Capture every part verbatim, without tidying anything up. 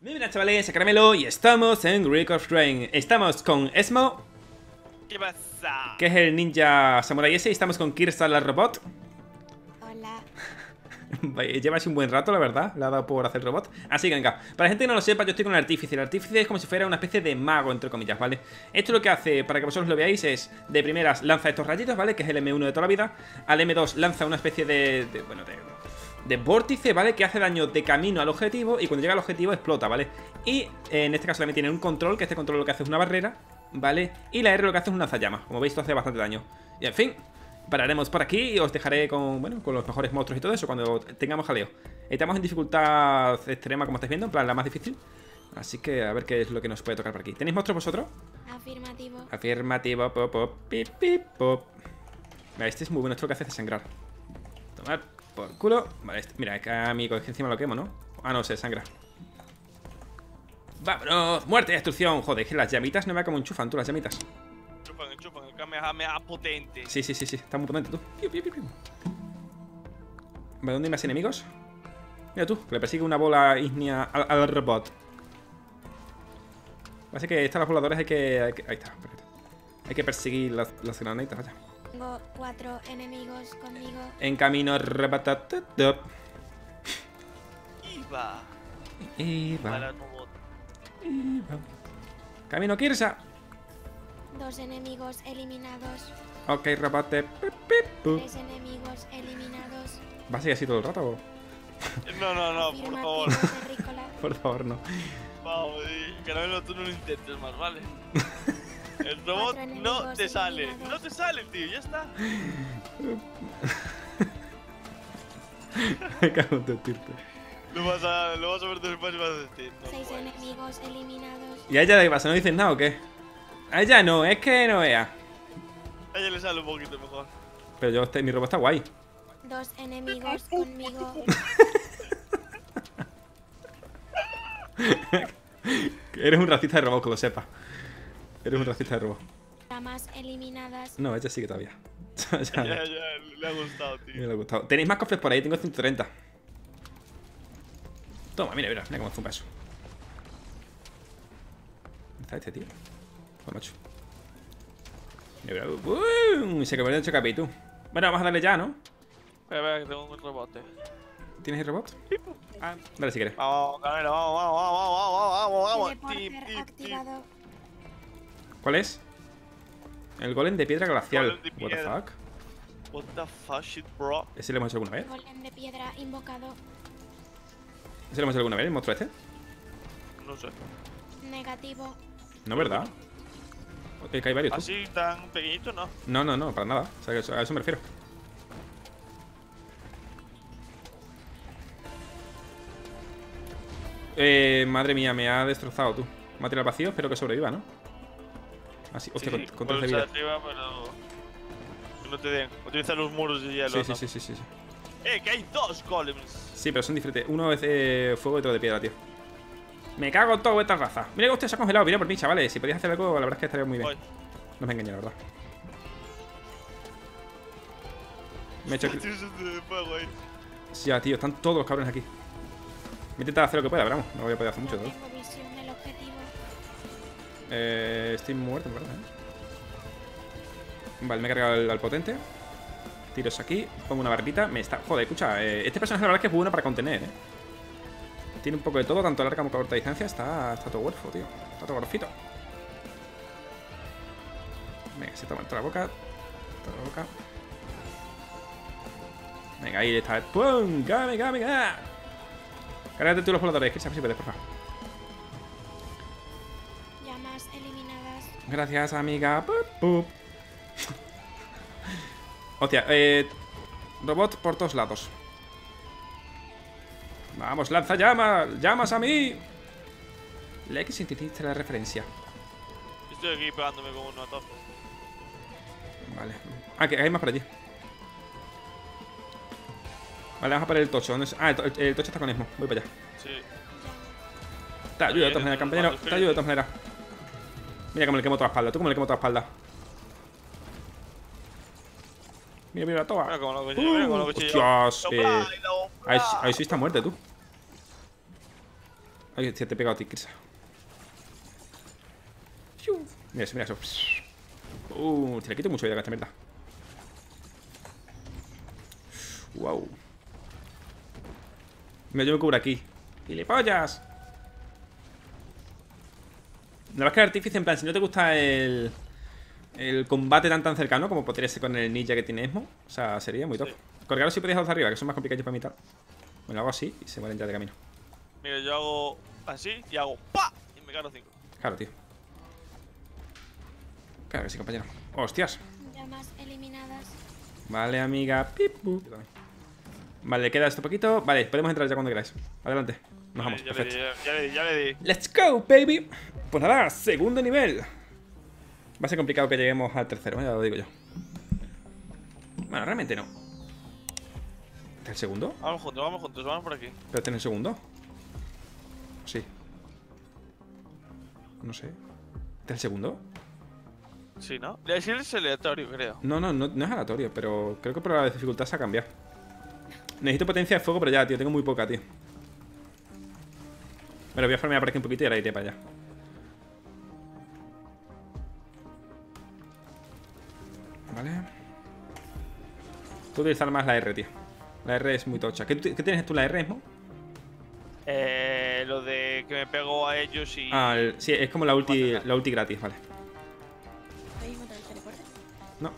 Muy buenas chavales, soy Caramelo y estamos en Rick of Rain. Estamos con Esmo. ¿Qué pasa? Que es el ninja samurai ese. Y estamos con Kirsa, la robot. Hola. Llevas un buen rato, la verdad. Le ha dado por hacer robot. Así que venga, para la gente que no lo sepa, yo estoy con el artífice. El artífice es como si fuera una especie de mago, entre comillas, ¿vale? Esto lo que hace, para que vosotros lo veáis, es de primeras lanza estos rayitos, ¿vale? Que es el eme uno de toda la vida. Al eme dos lanza una especie de... de bueno, de... de vórtice, ¿vale? Que hace daño de camino al objetivo y cuando llega al objetivo explota, ¿vale? Y eh, en este caso también tiene un control, que este control lo que hace es una barrera, ¿vale? Y la R lo que hace es un lanzallamas. Como veis, esto hace bastante daño. Y en fin, pararemos por aquí y os dejaré con, bueno, con los mejores monstruos y todo eso cuando tengamos jaleo. Estamos en dificultad extrema, como estáis viendo, en plan la más difícil. Así que a ver qué es lo que nos puede tocar por aquí. ¿Tenéis monstruos vosotros? Afirmativo. Afirmativo, pop, pop, pip, pip, pop. Mira, este es muy bueno, esto lo que hace es sangrar. Tomar por culo. Vale, este, mira, acá mi coge encima lo quemo, ¿no? Ah, no, se sangra. ¡Vámonos! ¡Muerte y destrucción! Joder, que las llamitas no me como enchufan, tú, las llamitas. Chupan, chupan, el Kamehameha potente. Sí, sí, sí, sí, está muy potente, tú. Piu, piu, piu, piu. Vale, ¿dónde hay más enemigos? Mira tú, que le persigue una bola ígnea al, al robot. Parece que estas las voladoras hay que, hay que... Ahí está, perfecto. Hay que perseguir las, las granaditas, vaya. Tengo cuatro enemigos conmigo. En camino, rabatatatup. Iba. Iba, Para el robot. iba. Camino, Kirsa. Dos enemigos eliminados. Ok, robote. Pip, pip, pup. Tres enemigos eliminados. ¿Va a seguir así todo el rato? No, no, no, por favor. Afirmativo, terrícola. Por favor, no. Vamos, y Caramelo, tú no lo intentes más, ¿vale? El robot Cuatro no enemigos te sale. eliminados. No te sale, tío, ya está. Me cago en tu tirte. Lo vas a, lo vas a ver después y vas a decir. No Seis puedes. enemigos eliminados. ¿Y a ella de qué pasa? ¿No dices nada o qué? A ella no, es que no vea. A ella le sale un poquito mejor. Pero yo, este, mi robot está guay. Dos enemigos conmigo. Eres un racista de robot, que lo sepas. Eres un racista de robot. Ramas eliminadas. No, ella sí que todavía. Ya, ya, Ya, ya, le ha gustado, me tío. le ha gustado. ¿Tenéis más cofres por ahí? Tengo ciento treinta. Toma, mira, mira, mira cómo zumba eso. ¿Dónde está este tío? Pues macho. Mira, mira. ¡Bum! Se convierte en Chocapitu. Bueno, vamos a darle ya, ¿no? Espera, espera, que tengo un rebote. ¿Tienes el robot? Ah, dale si quieres. Vamos, Caramelo, vamos, vamos, vamos, vamos, vamos, vamos, vamos. Tip, Teleporter tip, tip. activado. ¿Cuál es? El golem de piedra glacial. Golem de What the piedra. fuck? What the fuck shit, bro. ¿Ese lo hemos hecho alguna vez? Golem de piedra invocado. ¿Ese lo hemos hecho alguna vez, el monstruo este? No sé. Negativo. No, ¿verdad? Ok, que hay varios, tú. Así tan pequeñito, no. No, no, no, para nada. O sea, que eso- a eso me refiero. Eh, madre mía, me ha destrozado tú. Me ha tirado al vacío, espero que sobreviva, ¿no? Así, hostia, Sí, con, con trece de puedes vida. arriba, pero que no te den. Utiliza los muros de hielo. Sí, sí, ¿no? sí, sí, sí, sí. Eh, que hay dos golems. Sí, pero son diferentes. Uno es de fuego y otro de piedra, tío. Me cago en toda esta raza. Mira que usted se ha congelado, mira por mí, chavales. Si podéis hacer algo, la verdad es que estaría muy bien. Voy. No me engañé, la verdad. Me he hecho... Tienes un de fuego ahí. Ya, tío, están todos los cabrones aquí. Voy a intentar hacer lo que pueda, pero vamos, no voy a poder hacer mucho, No ¿no? tengo visión del objetivo. Eh, estoy muerto, en verdad, ¿eh? Vale, me he cargado al, al potente. Tiros aquí, pongo una barbita. Me está... Joder, escucha, eh, este personaje la verdad es que es bueno para contener, ¿eh? Tiene un poco de todo, tanto a larga como a corta distancia. Está, está todo huerfo, tío. Está todo gorfito. Venga, se toma toda la boca. Toda la boca. Venga, ahí está. ¡Pum! ¡Game, game, game! Cárgate tú los voladores, que si puedes, por favor. Llamas eliminadas. Gracias, amiga. Pup, pup. Hostia, eh... robot por todos lados. Vamos, lanza llamas. ¡Llamas a mí! Lee que sintetiza la referencia. Estoy aquí pegándome con un atajo. Vale. Ah, que hay más por allí. Vale, vamos a poner el tocho. ¿Dónde es? Ah, el, to- el tocho está con Esmo. Voy para allá. Sí. Te ayudo de todas maneras, compañero. Te ayudo de todas maneras. Mira cómo le quemo toda la espalda. ¿Tú cómo le quemo toda la espalda? Mira, mira, toma. Mira cómo lo cuchillo, mira cómo lo cuchillo. Hostias, eh, ahí, ahí sí está muerte, tú. Ay, te he pegado a ti, Kirsa. Mira eso, mira eso. Uh, te le quito mucho vida con esta mierda. Wow. Mira, yo me cubro aquí. ¡Gilipollas! La verdad es que el artífice, en plan, si no te gusta el El combate tan tan cercano como podría ser con el ninja que tiene Esmo, o sea, sería muy top. Sí. Colgaros si podéis hacer arriba, que son más complicados para mitad. Me lo hago así y se mueren ya de camino. Mira, yo hago así y hago ¡pa! Y me gano cinco. Claro, tío. Claro que sí, compañero. ¡Hostias! Llamas eliminadas. Vale, amiga. Pip, bup. Vale, queda esto poquito. Vale, podemos entrar ya cuando queráis. Adelante. Nos vamos, ya perfecto. Le di, ya, le di, ya le di. ¡Let's go, baby! Pues nada, segundo nivel. Va a ser complicado que lleguemos al tercero, ya lo digo yo. Bueno, realmente no. ¿Este es el segundo? Vamos juntos, vamos juntos, vamos por aquí. ¿Pero este es el segundo? Sí. No sé. ¿Este es el segundo? Sí, ¿no? Es que es aleatorio, creo. No, no, no, no es aleatorio, pero creo que por la dificultad se ha cambiado. Necesito potencia de fuego, pero ya, tío, tengo muy poca, tío. Bueno, voy a farmear por aquí un poquito y ahora iré para allá. Vale. Puedo utilizar más la R, tío. La R es muy tocha. ¿Qué, qué tienes tú, la R, Esmo? Eh, lo de que me pego a ellos y... Ah, el, sí, es como la ulti, la ulti gratis, vale. ¿Podéis montar el teleporte? No.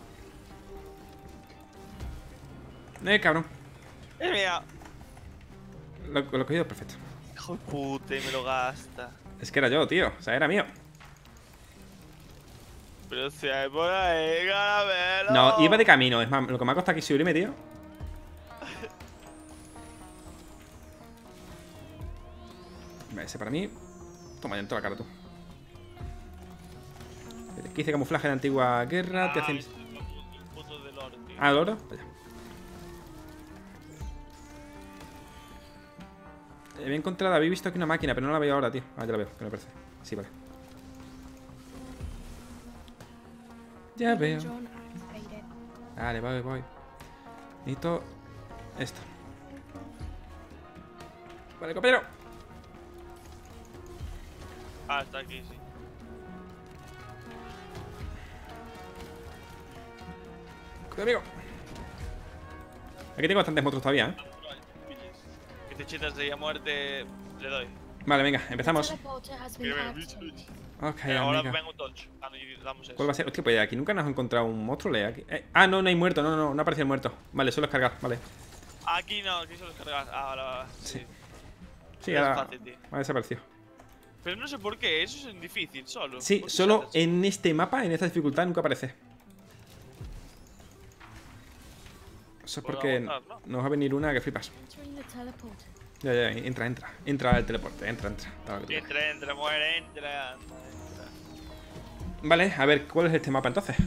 Eh, cabrón. ¡Es mía! Lo, lo he cogido perfecto. Hijo de puta, y me lo gasta. Es que era yo, tío. O sea, era mío. Pero si hay por ahí, caramelo. No, iba de camino. Es más, lo que me ha costado aquí subirme, tío. Vale, ese para mí. Toma, ya en toda la cara, tú. Que hice camuflaje de antigua guerra. Ah, te hacen... el puto del oro, tío. Ah, ¿el oro? Vaya. Había encontrado, había visto aquí una máquina, pero no la veo ahora, tío. Ah, ya la veo, que me parece. Sí, vale. Ya veo. Vale, voy, voy. Necesito esto. Vale, compañero. Ah, está aquí, sí. Cuidado, amigo. Aquí tengo bastantes monstruos todavía, ¿eh? Que te chetas de a muerte, le doy. Vale, venga, empezamos. Mira, mira, bicho, bicho. Ok, Eh, ahora amiga. vengo un dodge. Ah, no, y damos eso. ¿Cuál va a ser? Hostia, pues aquí nunca nos hemos encontrado un monstruo, ¿le? Aquí. Eh, ah, no, no hay muerto, no, no, no aparece el muerto. Vale, solo es cargar, vale. Aquí no, aquí solo descargas. Ah, vale, vale. Sí. Sí. Sí, Es ahora fácil, tío. ha desaparecido. Pero no sé por qué, eso es difícil, solo. Sí, ¿Por qué solo saltas? en este mapa, en esta dificultad, nunca aparece. Eso es Puedo porque aguantar, ¿no? nos va a venir una que flipas. Ya, ya, entra, entra. Entra al teleporte, entra, entra. Todo lo que tú Entra, entra, muere, entra. entra. quieras. Vale, a ver, ¿cuál es este mapa entonces?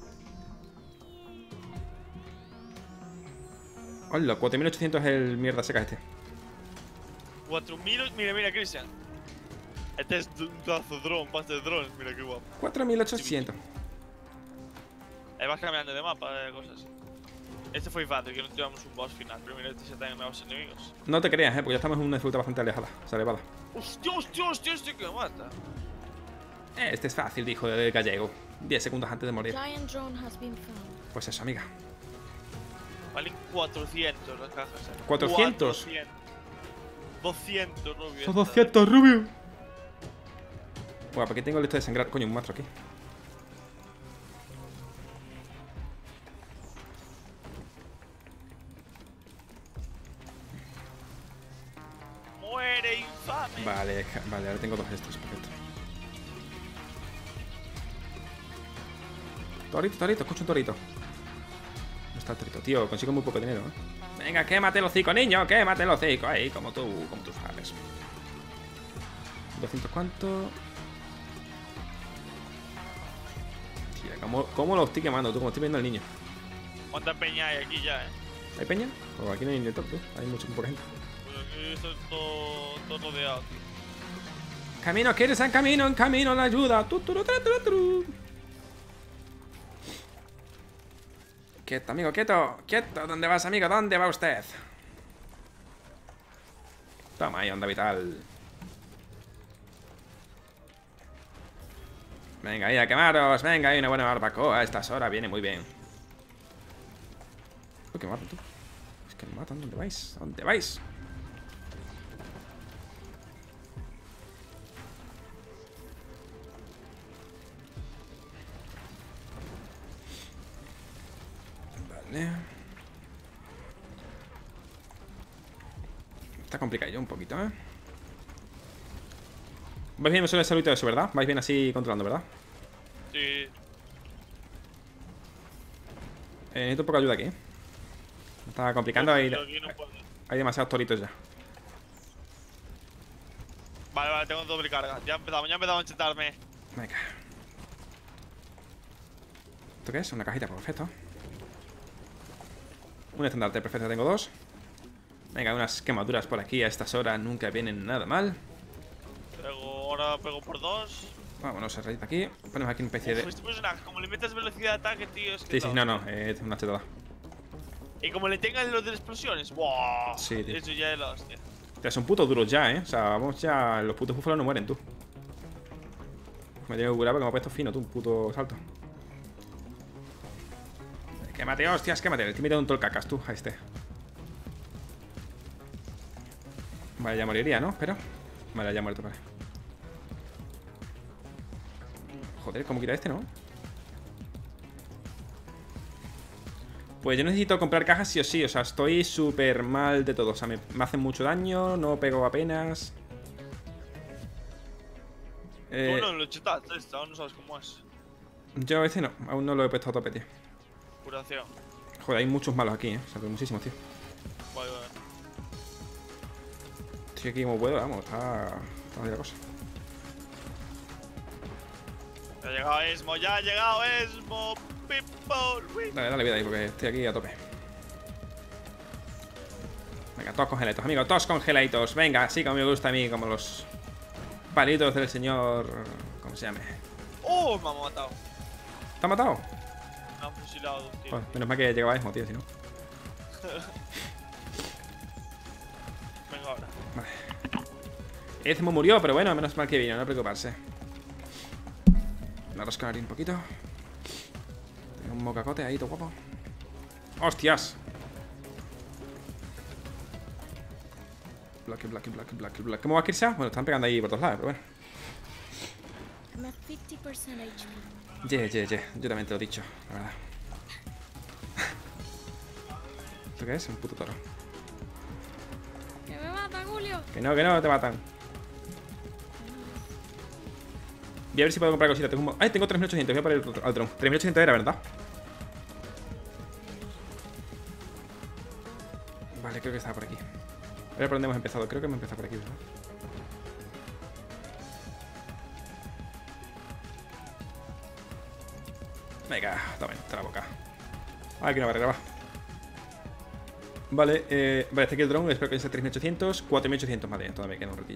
Hola, cuatro mil ochocientos es el mierda seca este. cuatro mil. Mira, mira, Christian. Este es un pedazo de dron, pase de drones, mira qué guapo. cuatro mil ochocientos. Ahí vas cambiando de mapa, de cosas. Este fue fácil, que no teníamos un boss final. Pero mira, este se trae nuevos enemigos. No te creas, eh, porque ya estamos en una dificultad bastante alejada, o sea, elevada. ¡Hostia, hostia, hostia! Este que me mata. Eh, Este es fácil, dijo el gallego. diez segundos antes de morir. Giant drone has been found. Pues eso, amiga. Valen cuatrocientos las cajas, eh. ¿cuatrocientos? doscientos, Rubio. Son doscientos, Rubio. Buah, ¿por qué tengo el esto de sangrar? Coño, un monstruo aquí. Muere, infame. Vale, ja- vale, ahora tengo dos de estos, perfecto. Torito, torito, escucho un torito. ¿Dónde está el torito? Tío, consigo muy poco dinero, ¿eh? Venga, quémate el hocico, niño, quémate el hocico. Ahí, como tú, como tú sabes. ¿doscientos cuánto? Tía, ¿cómo, cómo lo estoy quemando tú? Como estoy viendo al niño. ¿Cuánta peña hay aquí ya, eh? ¿Hay peña? O aquí no hay ni top, tú. Hay mucho poca gente. Pues aquí esto es todo, todo rodeado, tío. Camino, ¿quieres en camino? En camino la ayuda. Tu, tu, tu, tu, tu, tu. Quieto, amigo, quieto. Quieto. ¿Dónde vas, amigo? ¿Dónde va usted? Toma ahí, onda vital. Venga, ahí a quemaros. Venga, hay una buena barbacoa a estas horas. Viene muy bien. Uy, que me matan tú. Es que me matan. ¿Dónde vais? ¿Dónde vais? Vale. Está complicado un poquito, ¿eh? Vais bien, me suele salud y todo eso, ¿verdad? Vais bien así controlando, ¿verdad? Sí. Eh, necesito poca ayuda aquí. Me está complicando. Hay, Yo aquí no puedo. hay demasiados toritos ya. Vale, vale, tengo doble carga. Ya empezamos, ya empezamos a intentarme. Venga. ¿Esto qué es? Una cajita, perfecto. Un estandarte, perfecto, tengo dos. Venga, unas quemaduras por aquí a estas horas nunca vienen nada mal. Pego, ahora pego por dos. Vámonos a rayita aquí. Ponemos aquí una especie Uf, de... este personaje, como le metes velocidad de ataque, tío, es que Sí, sí, todo. no, no, eh, es una chetada. Y como le tengan los de las explosiones, ¡buah! Sí, tío. Eso ya es la hostia. Te son putos duros ya, eh. O sea, vamos ya. Los putos búfalos no mueren, tú. Me tengo que curar porque me ha puesto fino, tú, un puto salto. Quémate, hostias, quémate. Le estoy metiendo un todo el cacas, tú, a este. Vale, ya moriría, ¿no? Espera. Vale, ya ha muerto, vale. Joder, ¿cómo quita este, no? Pues yo necesito comprar cajas sí o sí. O sea, estoy súper mal de todo. O sea, me, me hacen mucho daño, no pego apenas. Eh, Tú no lo chetaste, esto, aún no sabes cómo es. yo este no, aún no lo he puesto a tope, tío. Curación. Joder, hay muchos malos aquí, eh. O sea, que muchísimos, tío. Vale, vale. Estoy aquí como puedo, vamos, está. Está mal la cosa. Ya ha llegado Esmo, ya ha llegado Esmo, people. Uy. Dale, dale vida ahí porque estoy aquí a tope. Venga, todos congeladitos, amigos, todos congeladitos. Venga, así como me gusta a mí, como los palitos del señor. ¿Cómo se llame? ¡Oh! Me ha matado. ¿Te ha matado? Me han fusilado, tío. Joder, menos mal que llegaba Esmo, tío, si no. Venga ahora. Esmo murió, pero bueno, menos mal que vino, no preocuparse. Me rascar un poquito. Tengo un mocacote ahí, todo guapo. ¡Hostias! Black, black, black, black, black. ¿Cómo va a irse? Bueno, están pegando ahí por todos lados, pero bueno. I'm at fifty percent H P. Ye, ye, ye. Yo también te lo he dicho, la verdad. ¿Esto qué es? Un puto toro. ¡Que me matan, Julio! Que no, que no, te matan. Voy a ver si puedo comprar cositas. Tengo un... ¡Ay! Tengo tres mil ochocientos. Voy a poner el al dron. tres mil ochocientos era, ¿verdad? Vale, creo que estaba por aquí. A ver por dónde hemos empezado. Creo que hemos empezado por aquí, ¿verdad? Venga, toma, está la boca. Aquí una barrera, va. Vale, eh, vale, este aquí el drone. Espero que sea tres mil ochocientos. cuatro mil ochocientos, madre, todavía queda un ratillo.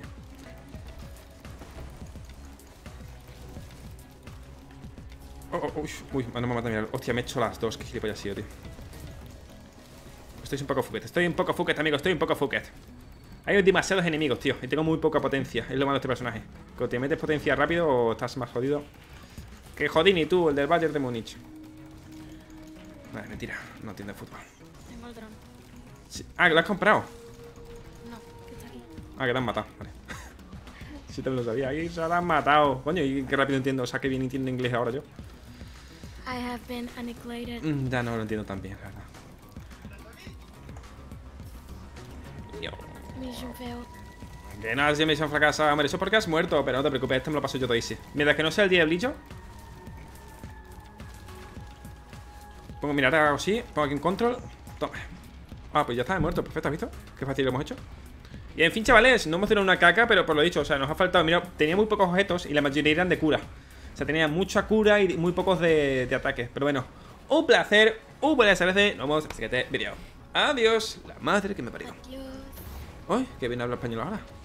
Oh, oh, uy, uy, no me mata, mira. Hostia, me he hecho las dos. Qué gilipollas ha sido, tío. Estoy un poco fuquet. Estoy un poco fuquet, amigo. Estoy un poco fuquet. Hay demasiados enemigos, tío. Y tengo muy poca potencia. Es lo malo de este personaje. Cuando te metes potencia rápido o estás más jodido. Que Jodini, tú, el del Bayern de Múnich. Vale, mentira. No entiendo de fútbol. Tengo el dron. Sí. Ah, que lo has comprado. No, que está aquí. Ah, que te han matado. Vale. Si te lo sabía. Ahí se lo han matado. Coño, y qué rápido entiendo. O sea, que bien entiendo inglés ahora yo. I have been annihilated. Mm, ya no lo entiendo tan bien, la verdad. Yo. Mission failed. Que nada, si misión fracasa. Hombre, eso es porque has muerto. Pero no te preocupes, este me lo paso yo todo easy. Mientras que no sea el diablillo. Pongo, mira, ahora hago así. Pongo aquí un control. Toma. Ah, pues ya está, muerto. Perfecto, ¿has visto? Qué fácil lo hemos hecho. Y en fin, chavales, no hemos tenido una caca, pero por lo dicho, o sea, nos ha faltado. Mira, tenía muy pocos objetos y la mayoría eran de cura. O sea, tenía mucha cura y muy pocos de, de ataque. Pero bueno, un placer, un buen S R C. Nos vemos en el siguiente vídeo. Adiós, la madre que me parió. Adiós. Uy, que bien habla español ahora.